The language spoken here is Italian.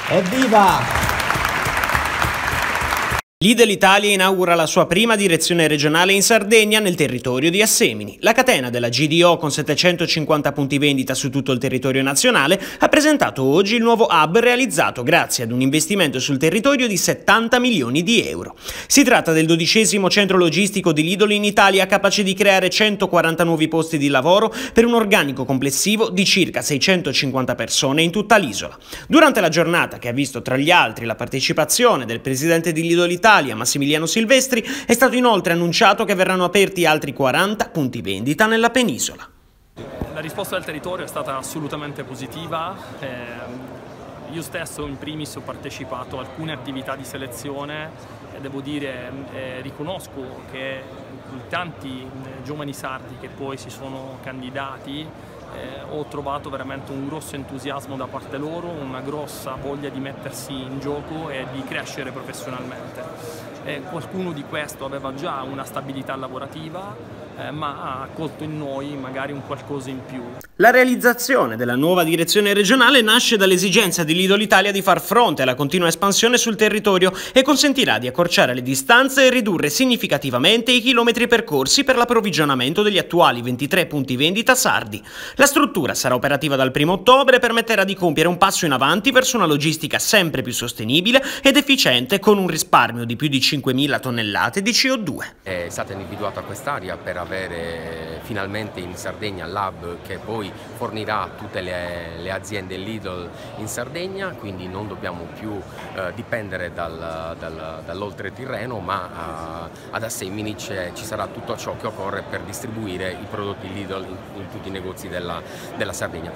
Evviva! Lidl Italia inaugura la sua prima direzione regionale in Sardegna nel territorio di Assemini. La catena della GDO, con 750 punti vendita su tutto il territorio nazionale, ha presentato oggi il nuovo hub realizzato grazie ad un investimento sul territorio di 70 milioni di euro. Si tratta del 12° centro logistico di Lidl in Italia, capace di creare 140 nuovi posti di lavoro per un organico complessivo di circa 650 persone in tutta l'isola. Durante la giornata, che ha visto tra gli altri la partecipazione del presidente di Lidl Italia, Massimiliano Silvestri, è stato inoltre annunciato che verranno aperti altri 40 punti vendita nella penisola. La risposta del territorio è stata assolutamente positiva. Io stesso in primis ho partecipato a alcune attività di selezione e devo dire, riconosco che tanti giovani sardi che poi si sono candidati, ho trovato veramente un grosso entusiasmo da parte loro, una grossa voglia di mettersi in gioco e di crescere professionalmente. Qualcuno di questo aveva già una stabilità lavorativa, ma ha colto in noi magari un qualcosa in più. La realizzazione della nuova direzione regionale nasce dall'esigenza di Lidl Italia di far fronte alla continua espansione sul territorio e consentirà di accorciare le distanze e ridurre significativamente i chilometri percorsi per l'approvvigionamento degli attuali 23 punti vendita sardi. La struttura sarà operativa dal 1° ottobre e permetterà di compiere un passo in avanti verso una logistica sempre più sostenibile ed efficiente, con un risparmio di più di 5.000 tonnellate di CO2. È stata individuata quest'area per avere finalmente in Sardegna l'hub che poi fornirà tutte le aziende Lidl in Sardegna, quindi non dobbiamo più dipendere dall'oltretirreno, ma ad Assemini ci sarà tutto ciò che occorre per distribuire i prodotti Lidl in tutti i negozi della Sardegna.